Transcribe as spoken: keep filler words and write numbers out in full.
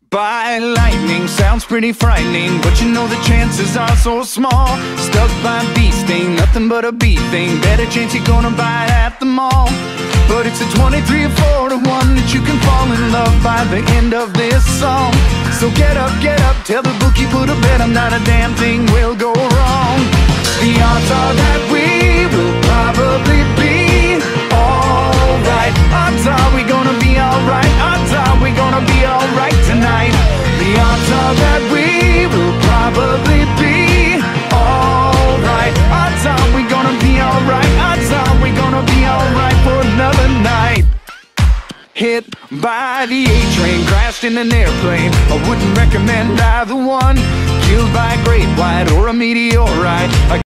by lightning sounds pretty frightening, but you know the chances are so small. Stuck by a bee sting, nothing but a bee thing. Better chance you're gonna buy it at the mall. But it's a twenty-three or four to one that you can fall in love by the end of this song. So get up, get up, tell the bookie put a bet on not a damn thing will go wrong. The odds are that we will probably be alright. Odds are we gonna be alright. Odds are we gonna be alright tonight. The odds are that we will probably be alright. Odds are we gonna be alright. Odds are we gonna be alright for another night. Hit by the A-train, crashed in an airplane, I wouldn't recommend either one. Killed by a great white or a meteorite. I